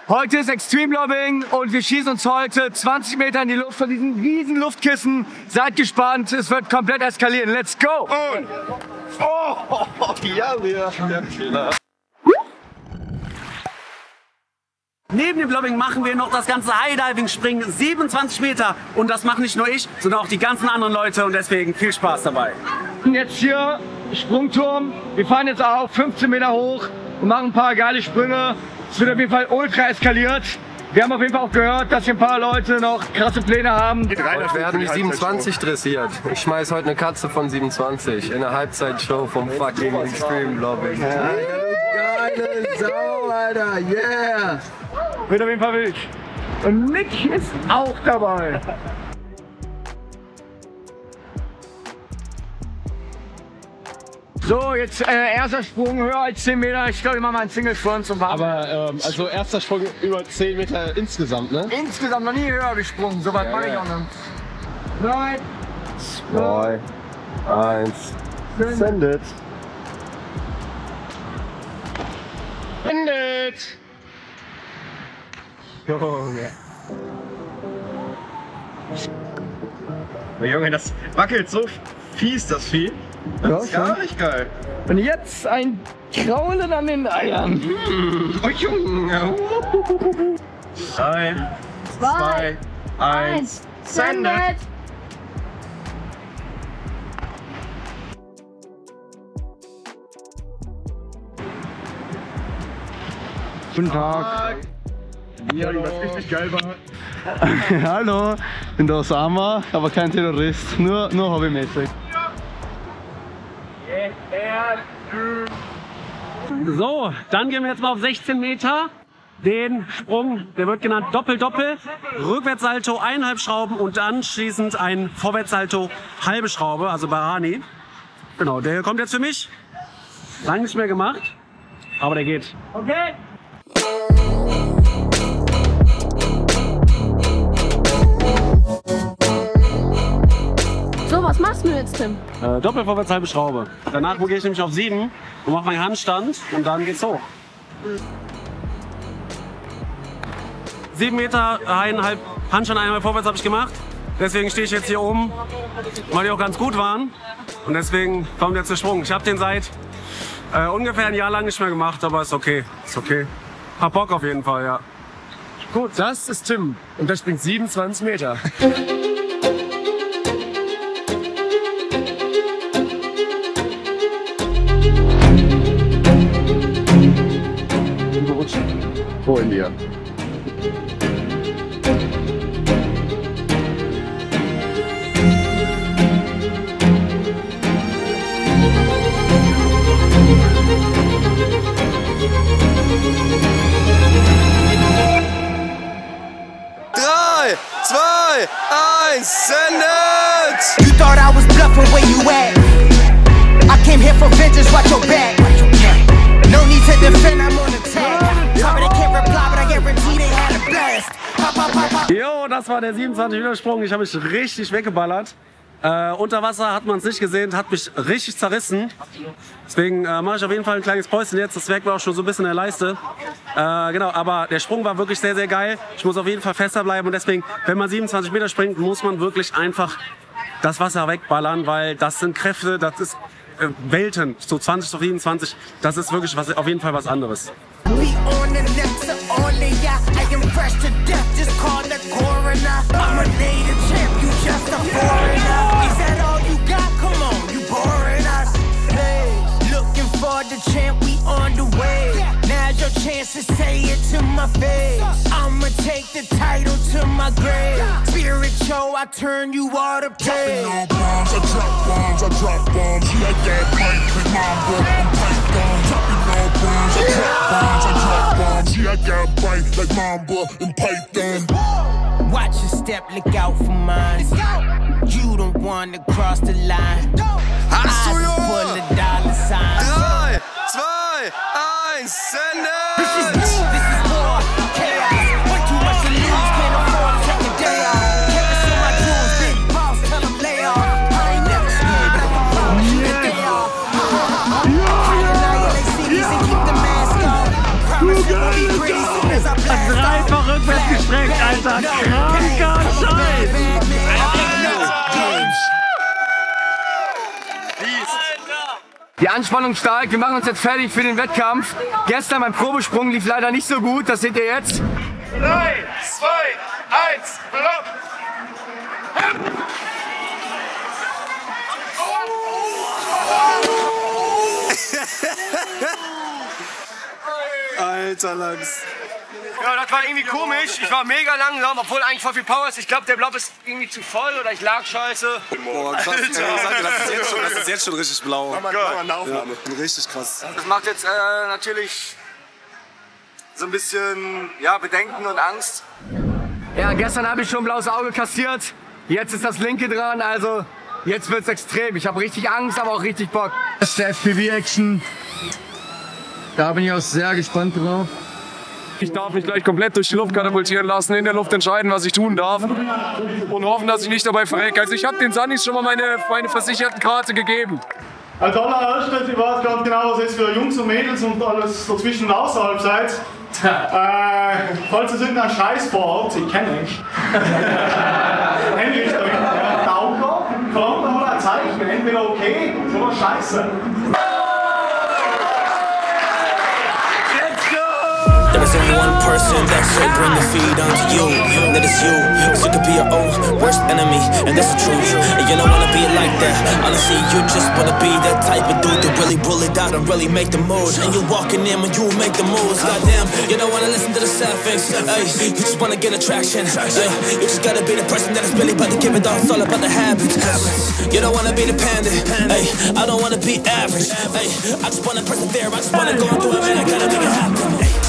Heute ist Extreme Lobbing und wir schießen uns heute 20 Meter in die Luft von diesen riesen Luftkissen. Seid gespannt, es wird komplett eskalieren. Let's go! Und ja, der Fehler. Neben dem Lobbing machen wir noch das ganze High-Diving-Springen, 27 Meter. Und das machen nicht nur ich, sondern auch die ganzen anderen Leute. Und deswegen viel Spaß dabei. Jetzt hier Sprungturm. Wir fahren jetzt auf 15 Meter hoch und machen ein paar geile Sprünge. Es wird auf jeden Fall ultra eskaliert. Wir haben auf jeden Fall auch gehört, dass hier ein paar Leute noch krasse Pläne haben. Heute werden die 27 dressiert. Ich schmeiß heute eine Katze von 27 in der Halbzeitshow vom fucking Extreme Lobbing. Geile Sau, Alter, yeah! Wird auf jeden Fall wild. Und Nick ist auch dabei. So, jetzt erster Sprung höher als 10 Meter. Ich glaube, ich mache mal einen Single Front zum Warten. Aber also erster Sprung über 10 Meter insgesamt, ne? Insgesamt noch nie höher gesprungen. So weit mache ich auch nicht. 3, 2, 1, send it. Endet! Junge. Junge, das wackelt so fies, das Vieh. Das ist gar nicht geil. Und jetzt ein Kraulen an den Eiern. Oh Junge. 3, 2, 1, send it! Guten Tag. Ja, was richtig geil war. Hallo, ich bin der Osama, aber kein Terrorist, nur hobbymäßig. So, dann gehen wir jetzt mal auf 16 Meter. Den Sprung, der wird genannt Doppel-Doppel. Rückwärtssalto, 1,5 Schrauben und anschließend ein Vorwärtssalto, halbe Schraube, also Barani. Genau, der kommt jetzt für mich. Lange nicht mehr gemacht, aber der geht. Okay. So, was machst du jetzt, Tim? Doppel vorwärts, halbe Schraube. Danach gehe ich nämlich auf 7 und mache meinen Handstand und dann geht's hoch. 7 Meter, 1,5 Handstand, 1,5 vorwärts habe ich gemacht. Deswegen stehe ich jetzt hier oben, weil die auch ganz gut waren. Und deswegen kommt jetzt der Sprung. Ich habe den seit ungefähr ein Jahr lang nicht mehr gemacht, aber ist okay. Ist okay. Hab Bock auf jeden Fall, ja. Gut, das ist Tim und der springt 27 Meter. Vor in dir. Send it! You thought I was bluffing where you at. I came here for vengeance, watch your back. No need to defend, I'm on attack. Sorry they can't reply, but I guarantee they had a blast. Jo, das war der 27 Meter Sprung. Ich habe mich richtig weggeballert. Unter Wasser hat man es nicht gesehen, hat mich richtig zerrissen. Deswegen mache ich auf jeden Fall ein kleines Päuschen jetzt. Das Werk war auch schon so ein bisschen in der Leiste. Genau, aber der Sprung war wirklich sehr, sehr geil. Ich muss auf jeden Fall fester bleiben und deswegen, wenn man 27 Meter springt, muss man wirklich einfach das Wasser wegballern, weil das sind Kräfte, das ist Welten, so 20 zu 27, das ist wirklich was, auf jeden Fall was anderes. The champ, we on the way. Now's your chance to say it to my face. I'ma take the title to my grave. Spiritual, I turn you all to play. Dropping no bombs, I drop bombs, I drop bombs. She like that pipe, like Mambo and Python. Dropping no bombs, I drop bombs, I drop bombs. She like that pipe, like Mambo and Python. Watch your step, look out for mine. You don't want to cross the line. Hast du, Eyes full of dollar signs. 3, 2, 1, send it! This is war, chaos. Way too much to lose, can't afford to take a day off. Campus on my jewels, big boss, tell them lay off. I ain't never scared, but I can promise you that they are. I annihilate cities and keep the mask on. Promise it will be pretty soon as I blast off. Alter, kranker Scheiß! Die Anspannung steigt, wir machen uns jetzt fertig für den Wettkampf. Gestern beim Probesprung lief leider nicht so gut, das seht ihr jetzt. 3, 2, 1, Block! Alter Lachs. Ja, das war irgendwie komisch. Ich war mega langsam, obwohl eigentlich voll viel Power ist. Ich glaube, der Blob ist irgendwie zu voll oder ich lag scheiße. Boah, krass. Ey, das ist jetzt schon richtig blau. Mach mal eine Aufnahme. Ja, richtig krass. Das macht jetzt natürlich so ein bisschen Bedenken und Angst. Ja, gestern habe ich schon ein blaues Auge kassiert. Jetzt ist das linke dran, also jetzt wird's extrem. Ich habe richtig Angst, aber auch richtig Bock. Das ist der FPV-Action. Da bin ich auch sehr gespannt drauf. Ich darf mich gleich komplett durch die Luft katapultieren lassen, in der Luft entscheiden, was ich tun darf und hoffen, dass ich nicht dabei verrecke. Also ich habe den Sunnis schon mal meine versicherten Karte gegeben. Als allererstes, ich weiß ganz genau, was es für Jungs und Mädels und alles dazwischen und außerhalb seid. Falls es irgendeinen Scheiß vorhabt, ich kenne nicht. Endlich, Daumen hoch, verlangt mal ein Zeichen, entweder okay oder scheiße. There is only one person that should bring the feed onto you, and that is you. So you could be your own worst enemy, and that's the truth. And you don't wanna be like that. Honestly, you just wanna be that type of dude to really pull it out and really make the moves. And you're walking in when you make the moves. Goddamn, you don't wanna listen to the sad face. Ay, you just wanna get attraction. Ay, you just gotta be the person that is really about to give it all. It's all about the habits. You don't wanna be dependent. Ay, I don't wanna be average. Ay, I just wanna persevere. I just wanna go and do it, man. I gotta make it happen. Ay.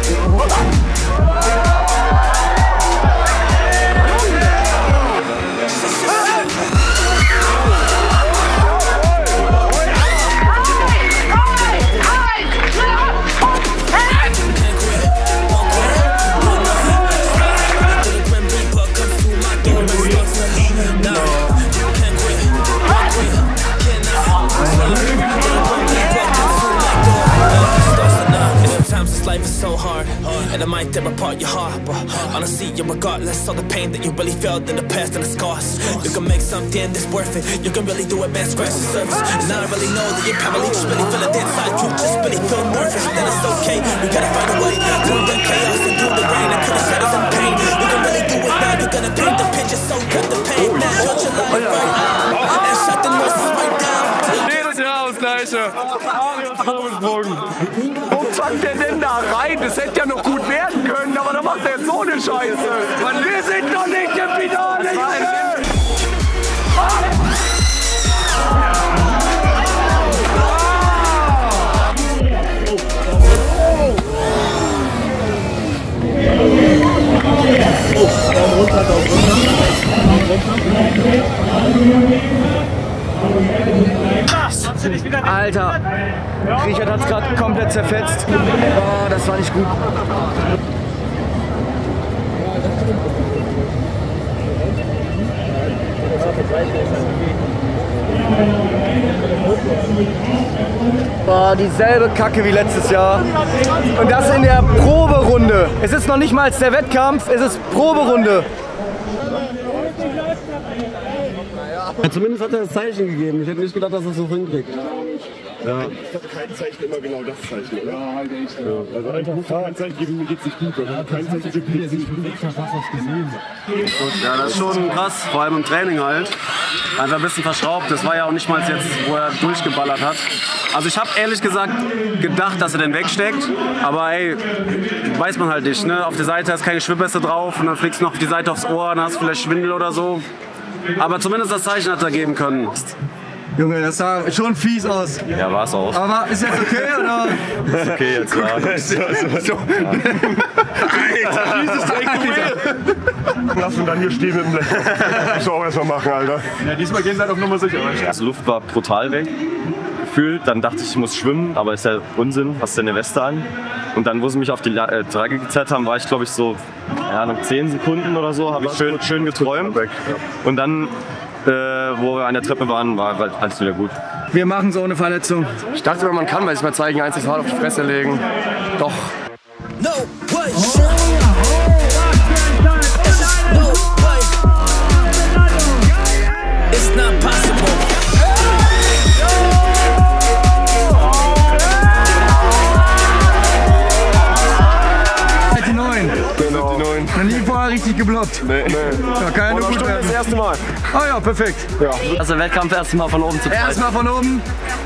Life is so hard, and it might tear apart your heart. But honestly, regardless of the pain that you really felt in the past and the scars, you can make something that's worth it. You can really do it, man, scratch the surface. And I really know that you're probably just really feeling inside. You just really feel nervous, then it's okay. We gotta find a way through the chaos and through the rain and through the shadows and pain. You can really do it now. You're gonna paint the picture, so cut the pain. Now cut your life right out and shut the noises right down. Jedes Jahr das Gleiche. Wo zankt der denn da rein? Das hätte ja noch gut werden können, aber da macht er jetzt so eine Scheiße. Mann, wir sind noch nicht im Finale! Alter, Richard hat es gerade komplett zerfetzt. Oh, das war nicht gut. Boah, dieselbe Kacke wie letztes Jahr. Und das in der Proberunde. Es ist noch nicht mal der Wettkampf, es ist Proberunde. Ja, zumindest hat er das Zeichen gegeben. Ich hätte nicht gedacht, dass er es so hinkriegt. Ja. Ich habe kein Zeichen, immer genau das Zeichen, oder? Ja, halt echt. Ja. Also einfach kein Zeichen geben, mir geht's nicht gut. Oder kein Zeichen gibt, mir geht's nicht gut. Ja, das ist schon krass, vor allem im Training halt. Einfach ein bisschen verschraubt. Das war ja auch nicht mal jetzt, wo er durchgeballert hat. Also ich habe ehrlich gesagt gedacht, dass er den wegsteckt. Aber ey, weiß man halt nicht. Ne? Auf der Seite ist keine Schwimmweste drauf und dann fliegst du noch auf die Seite aufs Ohr, dann hast du vielleicht Schwindel oder so. Aber zumindest das Zeichen hat er geben können. Junge, das sah schon fies aus. Ja, war's auch. Aber ist jetzt okay, oder? Ist okay jetzt, ja. Alter, dieses lass ihn dann hier stehen mit dem Blech. Musst du auch erstmal machen, Alter. Ja, diesmal gehen sie halt auf Nummer sicher. Die Luft war brutal weg. Gefühlt, dann dachte ich muss schwimmen, aber ist ja Unsinn, hast du eine Weste an. Und dann, wo sie mich auf die Trage gezerrt haben, war ich glaube ich so, ja, noch 10 Sekunden oder so, habe ich schön geträumt. Und dann, wo wir an der Treppe waren, war halt alles wieder gut. Wir machen es ohne Verletzung. Ich dachte, man kann mal sich mal zeigen, einziges Mal auf die Fresse legen. Doch. No way. gehabt? Nee. Ja, keine Oder gut Stunde werden. das erste Mal. Ah ja, perfekt. Ja. Also Wettkampf erstmal von oben zu zweit. Erstmal von oben.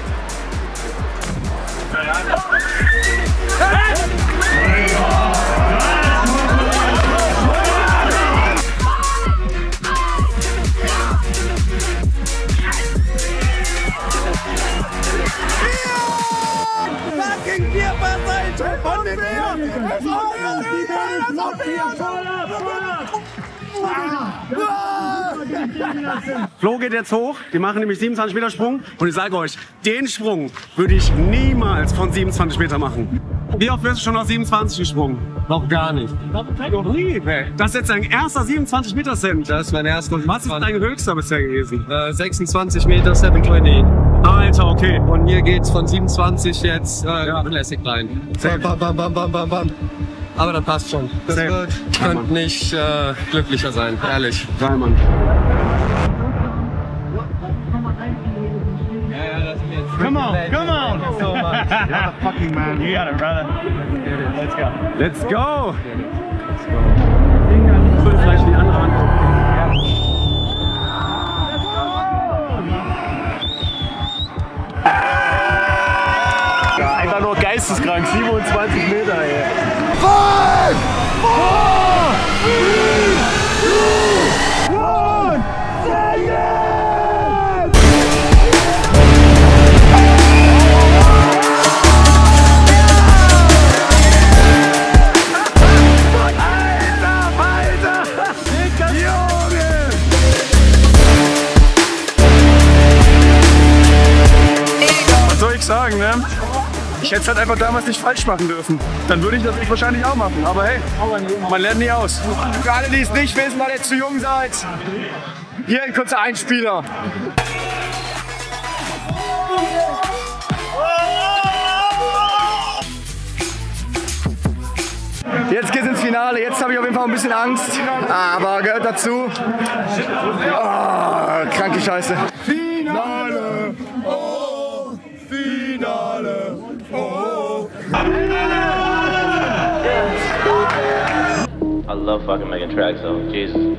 Flo geht jetzt hoch, die machen nämlich 27 Meter Sprung und ich sage euch, den Sprung würde ich niemals von 27 Meter machen. Wie oft wirst du schon aus 27 gesprungen? Noch gar nicht. Noch nie? Nee. Das ist jetzt dein erster 27 Meter Cent. Das ist mein erster. Was ist dein höchster bisher gewesen? 26 Meter 720. Alter, okay. Und hier geht's von 27 jetzt Classic rein. Bam, bam, bam, bam, bam, bam. Aber das passt schon. Das wird, ich könnte nicht glücklicher sein, ehrlich. Geil, Mann. Come on, come on! You're the fucking man. You got it, brother. Let's go. Let's go! Ich würde vielleicht in die andere Hand Ja, einfach nur geisteskrank. 27 Meter, ey. 5, 4, 3, 2, 1, sagen, ne? Ich hätte es halt einfach damals nicht falsch machen dürfen. Dann würde ich das wahrscheinlich auch machen. Aber hey, man lernt nie aus. Für alle, die es nicht wissen, weil ihr zu jung seid, hier ein kurzer Einspieler. Jetzt geht's ins Finale. Jetzt habe ich auf jeden Fall ein bisschen Angst, aber gehört dazu. Oh, kranke Scheiße. Finale! Oh, Finale! Oh. I love fucking making tracks though, Jesus.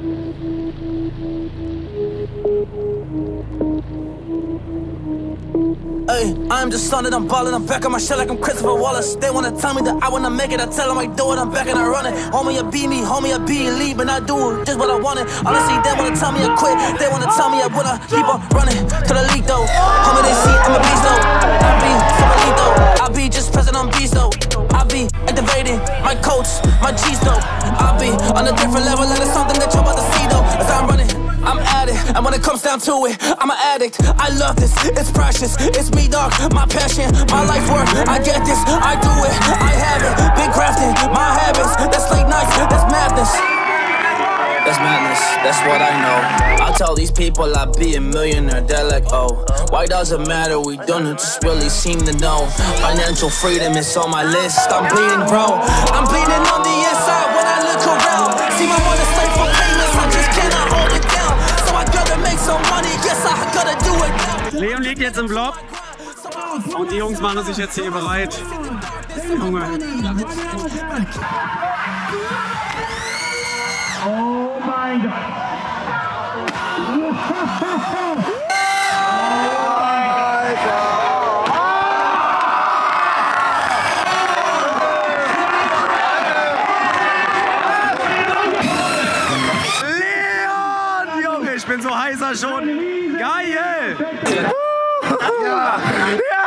Ay, I'm just on it, I'm ballin', I'm back on my shit like I'm Christopher Wallace. They wanna tell me that I wanna make it, I tell them I do it, I'm back and I run it. Homie, you be me, homie, you be leave, and I do just what I wanted. Honestly, they wanna tell me I quit, they wanna tell me I wanna keep on running to the league though. Homie, they see I'm a beast though. I be Samuelito, I be just present on beast though. I be activating my coach, my G's though. I be on a different level, and it's something that you're about to see though. As I'm running, I'm at it, and when it comes down to it, I'm an addict. I love this, it's precious, it's me dog, my passion, my life work. I get this, I do it, I have it. Been crafting my habits, that's late nights, that's madness. That's madness, that's what I know. I tell these people I be a millionaire, they're like, oh, why does it matter? We don't just really seem to know. Financial freedom is on my list, I'm bleeding, bro. I'm bleeding on the inside when I look around. See my money slave for payments, I just cannot hold it down. So I gotta make some money, yes I gotta do it now. Leon liegt jetzt im Block und die Jungs machen sich jetzt hier bereit. Junge. Oh mein Gott. Leon, Junge, ich bin so heißer schon. Geil. Ja.